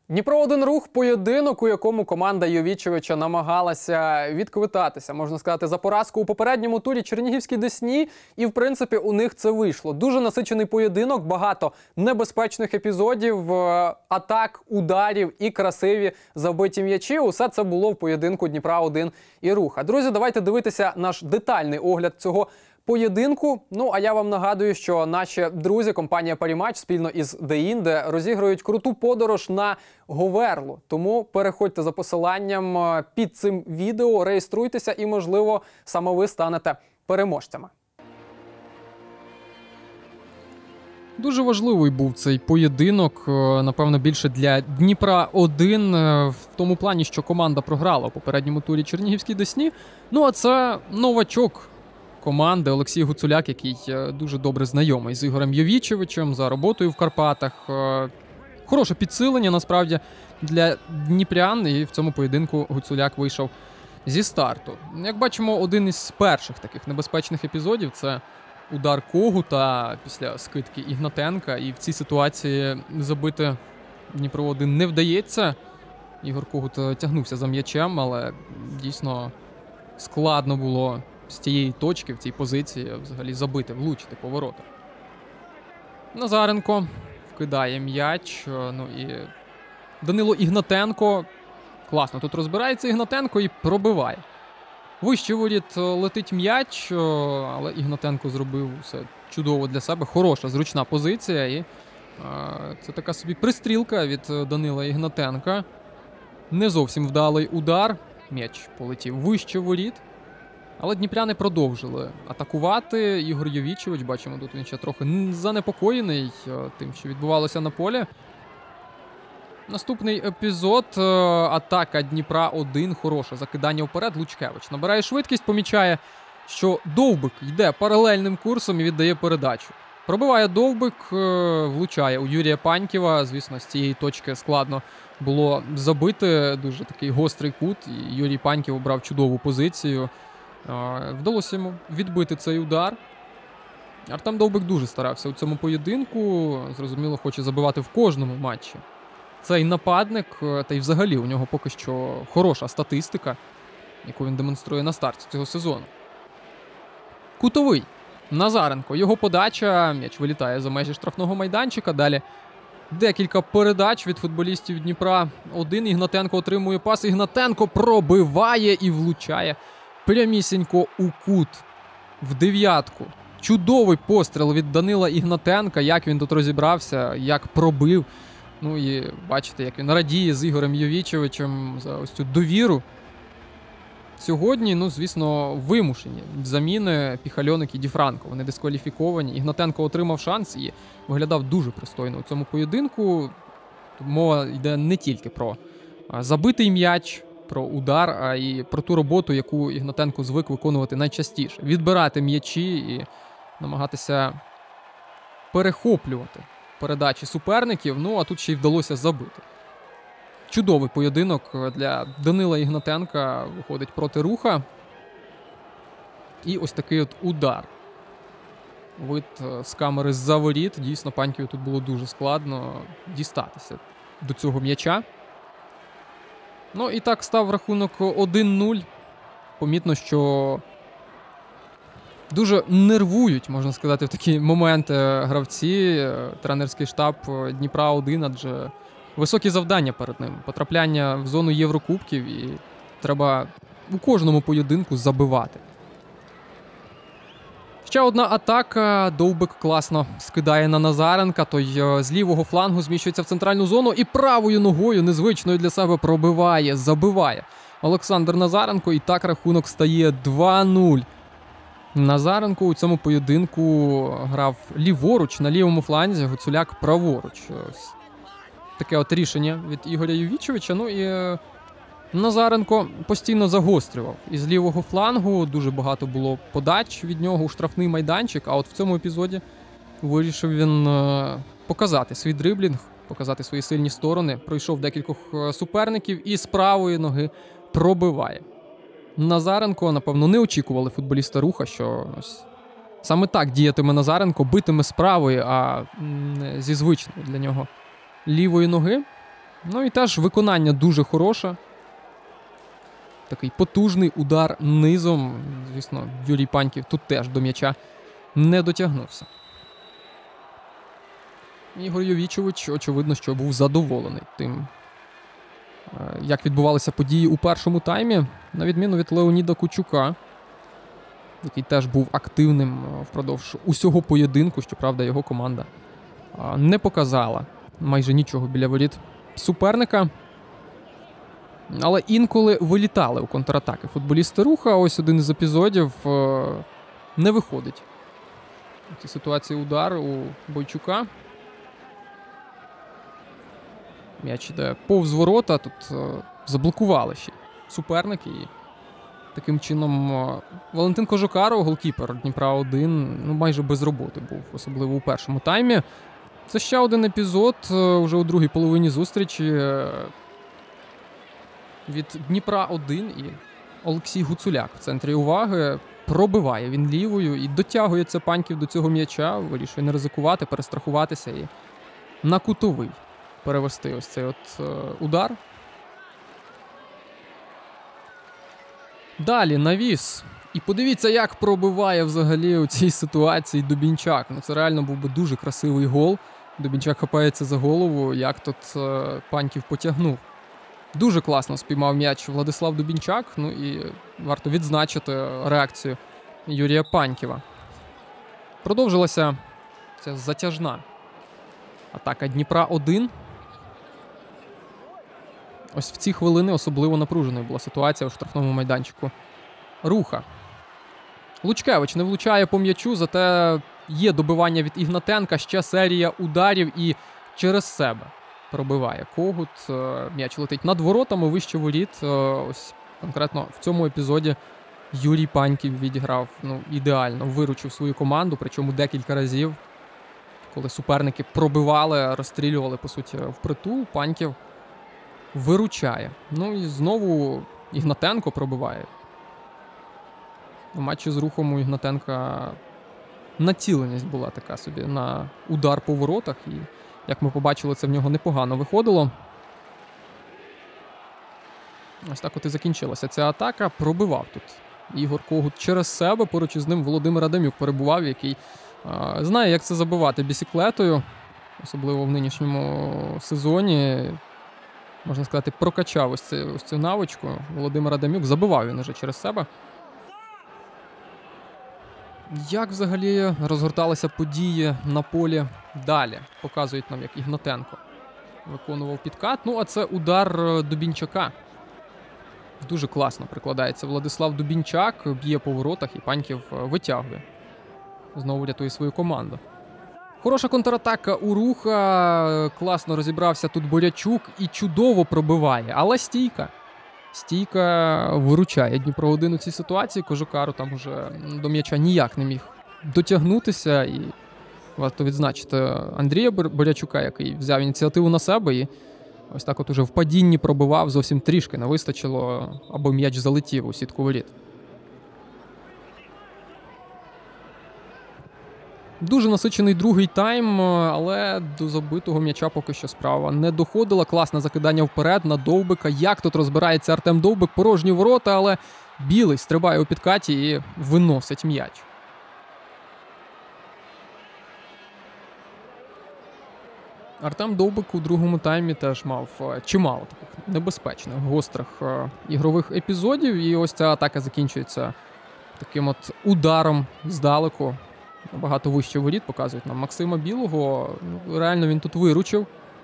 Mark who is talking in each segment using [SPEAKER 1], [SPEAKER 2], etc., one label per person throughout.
[SPEAKER 1] Дніпро-1 Рух – поєдинок, у якому команда Йовічевича намагалася відквитатися, можна сказати, за поразку у попередньому турі Чернігівській Десні, і, в принципі, у них це вийшло. Дуже насичений поєдинок, багато небезпечних епізодів, атак, ударів і красиві забиті м'ячі. Усе це було в поєдинку Дніпра-1 і Руха. Друзі, давайте дивитися наш детальний огляд цього поєдинку. Ну, а я вам нагадую, що наші друзі, компанія Паріматч, спільно із Деінде розігрують круту подорож на Говерлу. Тому переходьте за посиланням під цим відео, реєструйтеся і, можливо, саме ви станете переможцями. Дуже важливий був цей поєдинок, напевно, більше для Дніпра-1, в тому плані, що команда програла у попередньому турі Чернігівській Десні. Ну, а це новачок команди Олексій Гуцуляк, який дуже добре знайомий з Ігорем Йовічевичем, за роботою в Карпатах. Хороше підсилення, насправді, для дніпрян, і в цьому поєдинку Гуцуляк вийшов зі старту. Як бачимо, один із перших таких небезпечних епізодів – це удар Когута після скидки Ігнатенка, і в цій ситуації забити Дніпро-1 не вдається. Ігор Когут тягнувся за м'ячем, але дійсно складно було з цієї точки, в цій позиції, взагалі забити, влучити по воротах. Назаренко вкидає м'яч, ну і Данило Ігнатенко класно тут розбирається Ігнатенко і пробиває. Вище воріт летить м'яч, але Ігнатенко зробив все чудово для себе. Хороша, зручна позиція. І це така собі пристрілка від Данила Ігнатенка. Не зовсім вдалий удар. М'яч полетів вище воріт. Але дніпряни продовжили атакувати. Ігор Йовічевич, бачимо, тут він ще трохи занепокоєний тим, що відбувалося на полі. Наступний епізод. Атака Дніпра-1. Хороше закидання вперед. Лучкевич набирає швидкість, помічає, що Довбик йде паралельним курсом і віддає передачу. Пробиває Довбик, влучає у Юрія Панькєва. Звісно, з цієї точки складно було забити. Дуже такий гострий кут. І Юрій Панькєв обрав чудову позицію. Вдалося йому відбити цей удар. Артем Довбик дуже старався у цьому поєдинку. Зрозуміло, хоче забивати в кожному матчі. Цей нападник, та й взагалі у нього поки що хороша статистика, яку він демонструє на старті цього сезону. Кутовий. Назаренко. Його подача. М'яч вилітає за межі штрафного майданчика. Далі декілька передач від футболістів Дніпра-1. Ігнатенко отримує пас. Ігнатенко пробиває і влучає прямісінько у кут. В дев'ятку. Чудовий постріл від Данила Ігнатенка. Як він тут розібрався, як пробив. Ну і бачите, як він радіє з Ігорем Йовічевичем за ось цю довіру. Сьогодні, ну, звісно, вимушені заміни Піхальоник і Ді Франко. Вони дискваліфіковані. Ігнатенко отримав шанс і виглядав дуже пристойно у цьому поєдинку. Тут мова йде не тільки про забитий м'яч, про удар, а і про ту роботу, яку Ігнатенко звик виконувати найчастіше. Відбирати м'ячі і намагатися перехоплювати передачі суперників. Ну, а тут ще й вдалося забити. Чудовий поєдинок для Данила Ігнатенка виходить проти Руха. І ось такий от удар. Вид з камери з-за воріт. Дійсно, Панькєву тут було дуже складно дістатися до цього м'яча. Ну і так став рахунок 1-0. Помітно, що дуже нервують, можна сказати, в такі моменти гравці, тренерський штаб Дніпра-1, адже високі завдання перед ним. Потрапляння в зону Єврокубків і треба у кожному поєдинку забивати. Ще одна атака. Довбик класно скидає на Назаренка. Той з лівого флангу зміщується в центральну зону і правою ногою незвичною для себе пробиває, забиває Олександр Назаренко. І так рахунок стає 2-0. Назаренко у цьому поєдинку грав ліворуч на лівому фланзі, Гуцуляк праворуч. Ось таке от рішення від Ігоря Йовічевича. Ну і Назаренко постійно загострював із лівого флангу. Дуже багато було подач від нього у штрафний майданчик. А от в цьому епізоді вирішив він показати свій дриблінг, показати свої сильні сторони. Пройшов декількох суперників і з правої ноги пробиває. Назаренко, напевно, не очікували футболісти Руха, що ось саме так діятиме Назаренко, битиме з правої, а не зі звичної для нього лівої ноги. Ну і теж виконання дуже хороше. Такий потужний удар низом. Звісно, Юрій Паньків тут теж до м'яча не дотягнувся. Ігор Йовічевич, очевидно, що був задоволений тим, як відбувалися події у першому таймі, на відміну від Леоніда Кучука, який теж був активним впродовж усього поєдинку. Щоправда, його команда не показала майже нічого біля воріт суперника. Але інколи вилітали у контратаки футболісти Руха. Ось один із епізодів не виходить. У цій ситуації удар у Бойчука. М'яч іде повз ворота. Тут заблокували ще суперники. І таким чином Валентин Кожокаров, голкіпер Дніпра-1, майже без роботи був, особливо у першому таймі. Це ще один епізод вже у другій половині зустрічі від Дніпра-1, і Олексій Гуцуляк в центрі уваги. Пробиває він лівою і дотягується Паньків до цього м'яча, вирішує не ризикувати, перестрахуватися і на кутовий перевести ось цей удар. Далі навіс. І подивіться, як пробиває взагалі у цій ситуації Дубінчак. Це реально був би дуже красивий гол. Дубінчак хапається за голову, як тут Паньків потягнув. Дуже класно спіймав м'яч Владислав Дубінчак. І варто відзначити реакцію Юрія Паньківа. Продовжилася ця затяжна атака Дніпра-1. Ось в ці хвилини особливо напруженою була ситуація у штрафному майданчику Руха. Лучкевич не влучає по м'ячу, зате є добивання від Ігнатенка, ще серія ударів і через себе пробиває Когут. М'яч летить над воротами, вище воріт. Ось конкретно в цьому епізоді Юрій Паньків відіграв ідеально, виручив свою команду, причому декілька разів, коли суперники пробивали, розстрілювали, по суті, впритул, Паньків виручає. І знову Ігнатенко пробиває. У матчі з Рухом у Ігнатенка націленість була така собі на удар по воротах. І, як ми побачили, це в нього непогано виходило. Ось так от і закінчилася ця атака. Пробивав тут Ігор Когут через себе. Поруч із ним Володимир Адамюк перебував, який знає, як це забивати бісіклетою. Особливо в нинішньому сезоні. Можна сказати, прокачав ось цю навичку. Володимир Адамюк забивав він уже через себе. Як взагалі розгорталися події на полі далі? Показують нам, як Ігнатенко виконував підкат. А це удар Дубінчака. Дуже класно прикладається Владислав Дубінчак, б'є по воротах і Паньків витягує. Знову рятує свою команду. Хороша контратака у Руха. Класно розібрався тут Борячук і чудово пробиває. Але стійка виручає Дніпро-1 у цій ситуації. Кожокару там уже до м'яча ніяк не міг дотягнутися. І варто відзначити Андрія Борячука, який взяв ініціативу на себе і ось так от уже в падінні пробивав. Зовсім трішки не вистачило, або м'яч залетів у сітку воріт. Дуже насичений другий тайм, але до забитого м'яча поки що справа не доходила. Класне закидання вперед на Довбика. Як тут розбирається Артем Довбик? Порожні ворота, але Білий стрибає у підкаті і виносить м'яч. Артем Довбик у другому таймі теж мав чимало таких небезпечних, гострих ігрових епізодів. І ось ця атака закінчується таким от ударом здалеку. Набагато вище воріт, показують нам Максима Білого. Реально він тут виручив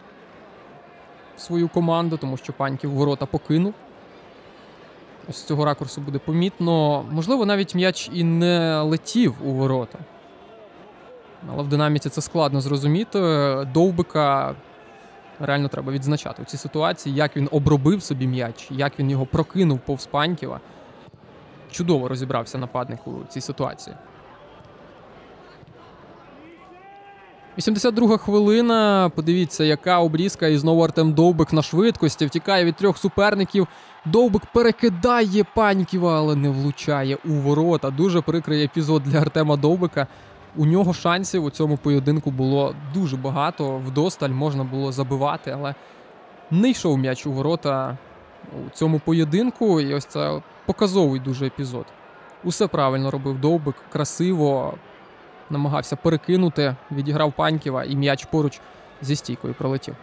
[SPEAKER 1] свою команду, тому що Паньків ворота покинув. Ось з цього ракурсу буде помітно. Можливо, навіть м'яч і не летів у ворота. Але в динаміці це складно зрозуміти. Довбика реально треба відзначати у цій ситуації, як він обробив собі м'яч, як він його прокинув повз Паньківа. Чудово розібрався нападник у цій ситуації. 82-га хвилина. Подивіться, яка обрізка. І знову Артем Довбик на швидкості. Втікає від трьох суперників. Довбик перекидає Паньківа, але не влучає у ворота. Дуже прикрий епізод для Артема Довбика. У нього шансів у цьому поєдинку було дуже багато. Вдосталь можна було забивати, але не йшов м'яч у ворота у цьому поєдинку. І ось це показовий дуже епізод. Усе правильно робив Довбик, красиво намагався перекинути, відіграв Панькєва і м'яч поруч зі стійкою пролетів.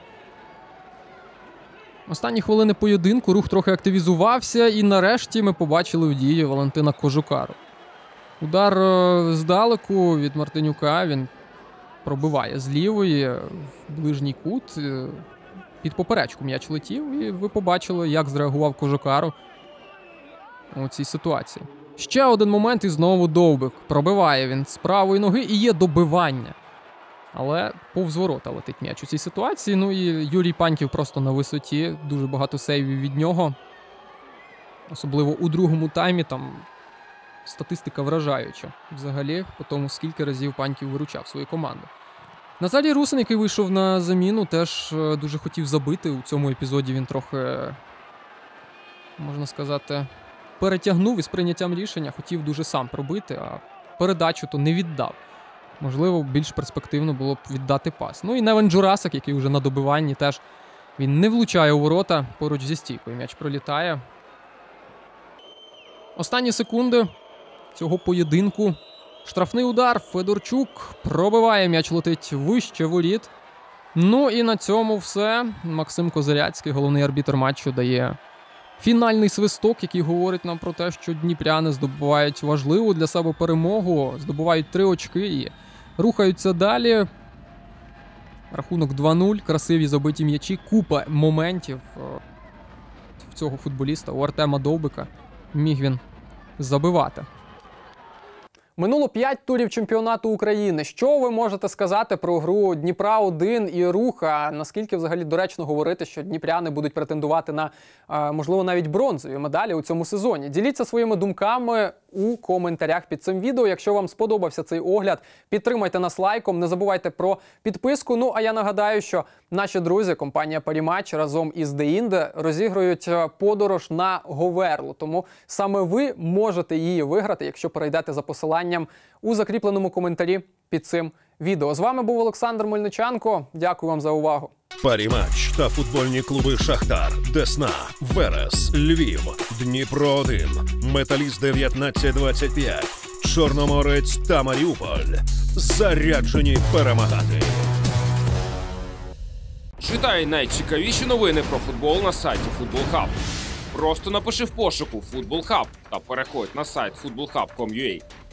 [SPEAKER 1] Останні хвилини поєдинку, Рух трохи активізувався і нарешті ми побачили в дії Валентина Кожукару. Удар здалеку від Мартинюка, він пробиває з лівої в ближній кут. Під поперечку м'яч летів і ви побачили, як зреагував Кожукару у цій ситуації. Ще один момент і знову Довбик. Пробиває він з правої ноги і є добивання. Але повз ворота летить м'яч у цій ситуації. Ну і Юрій Паньків просто на висоті. Дуже багато сейвів від нього. Особливо у другому таймі там статистика вражаюча. Взагалі, по тому, скільки разів Паньків виручав свою команду. Назарій Русин, який вийшов на заміну, теж дуже хотів забити. У цьому епізоді він трохи, можна сказати, перетягнув із прийняттям рішення. Хотів дуже сам пробити, а передачу то не віддав. Можливо, більш перспективно було б віддати пас. Ну і Невен Джурасик, який вже на добиванні, теж він не влучає у ворота поруч зі стійкою. М'яч пролітає. Останні секунди цього поєдинку. Штрафний удар. Федорчук пробиває. М'яч летить вище воріт. Ну і на цьому все. Максим Козиряцький, головний арбітр матчу, дає фінальний свисток, який говорить нам про те, що дніпряни здобувають важливу для себе перемогу. Здобувають 3 очки і рухаються далі. Рахунок 2-0. Красиві забиті м'ячі. Купа моментів в цього футболіста. У Артема Довбика міг він забивати. Минуло 5 турів чемпіонату України. Що ви можете сказати про гру Дніпра-1 і Руха? Наскільки взагалі доречно говорити, що дніпряни будуть претендувати на, можливо, навіть бронзові медалі у цьому сезоні? Діліться своїми думками у коментарях під цим відео. Якщо вам сподобався цей огляд, підтримайте нас лайком, не забувайте про підписку. Ну, а я нагадаю, що наші друзі, компанія Паріматч разом із Деінде розігрують подорож на Говерлу. Тому саме ви можете її виграти, якщо перейдете за посиланням у закріпленому коментарі під цим відео. З вами був Олександр Мельниченко. Дякую вам за увагу.
[SPEAKER 2] Паріматч та футбольні клуби «Шахтар», «Десна», «Верес», «Львів», «Дніпро-1», «Металіст 1925», «Чорноморець» та «Маріуполь» заряджені перемагати.
[SPEAKER 3] Читай найцікавіші новини про футбол на сайті Football Hub. Просто напиши в пошуку «Football Hub» та переходь на сайт footballhub.com.ua.